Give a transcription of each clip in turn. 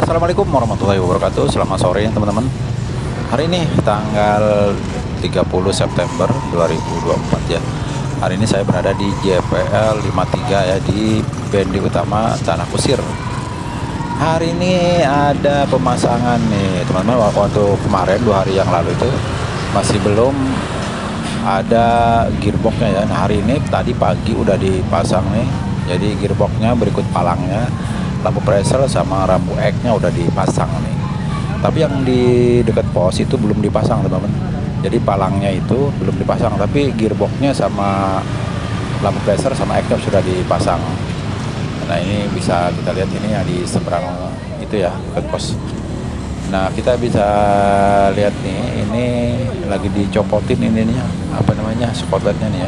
Assalamualaikum warahmatullahi wabarakatuh. Selamat sore teman-teman. Hari ini tanggal 30 September 2024 ya. Hari ini saya berada di JPL 53 ya, di Bendi Utama Tanah Kusir. Hari ini ada pemasangan nih teman-teman. Waktu kemarin 2 hari yang lalu itu masih belum ada gearboxnya ya. Nah hari ini tadi pagi udah dipasang nih. Jadi gearboxnya berikut palangnya, lampu pressure sama rambu ek-nya udah dipasang nih. Tapi yang di dekat pos itu belum dipasang teman-teman. Jadi palangnya itu belum dipasang, tapi gearboxnya sama lampu pressure sama ek-nya sudah dipasang. Nah ini bisa kita lihat ini yang di seberang itu ya, dekat pos. Nah kita bisa lihat nih, ini lagi dicopotin ininya, apa namanya, spotlightnya nih ya.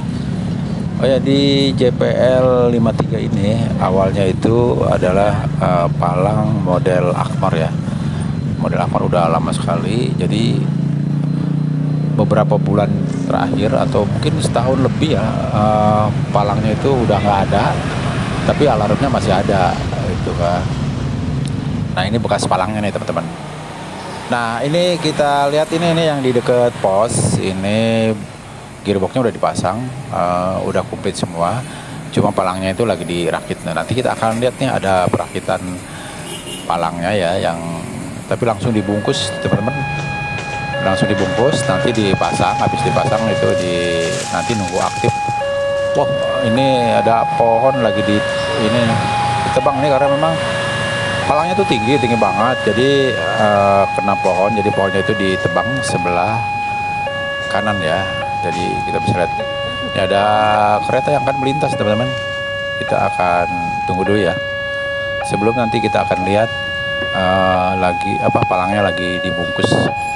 Oh ya, di JPL 53 ini awalnya itu adalah palang model Akmar ya. Model Akmar udah lama sekali. Jadi beberapa bulan terakhir atau mungkin setahun lebih ya, palangnya itu udah nggak ada. Tapi alarmnya masih ada itu kan. Nah ini bekas palangnya nih teman-teman. Nah ini kita lihat ini yang di dekat pos ini. Gearboxnya udah dipasang, udah komplit semua, cuma palangnya itu lagi dirakit. Nah, nanti kita akan lihat nih ada perakitan palangnya ya, yang tapi langsung dibungkus teman-teman, langsung dibungkus, nanti dipasang. Habis dipasang itu nanti nunggu aktif. Wah ini ada pohon lagi ini ditebang nih, karena memang palangnya tuh tinggi banget, jadi kena pohon, jadi pohonnya itu ditebang sebelah kanan ya. Jadi kita bisa lihat ini ada kereta yang akan melintas teman-teman. Kita akan tunggu dulu ya. Sebelum nanti kita akan lihat lagi palangnya lagi dibungkus.